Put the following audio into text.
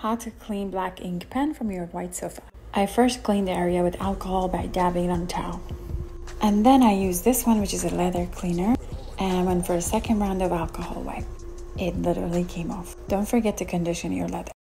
How to clean black ink pen from your white sofa. I first clean the area with alcohol by dabbing it on the towel. And then I use this one, which is a leather cleaner, and went for a second round of alcohol wipe. It literally came off. Don't forget to condition your leather.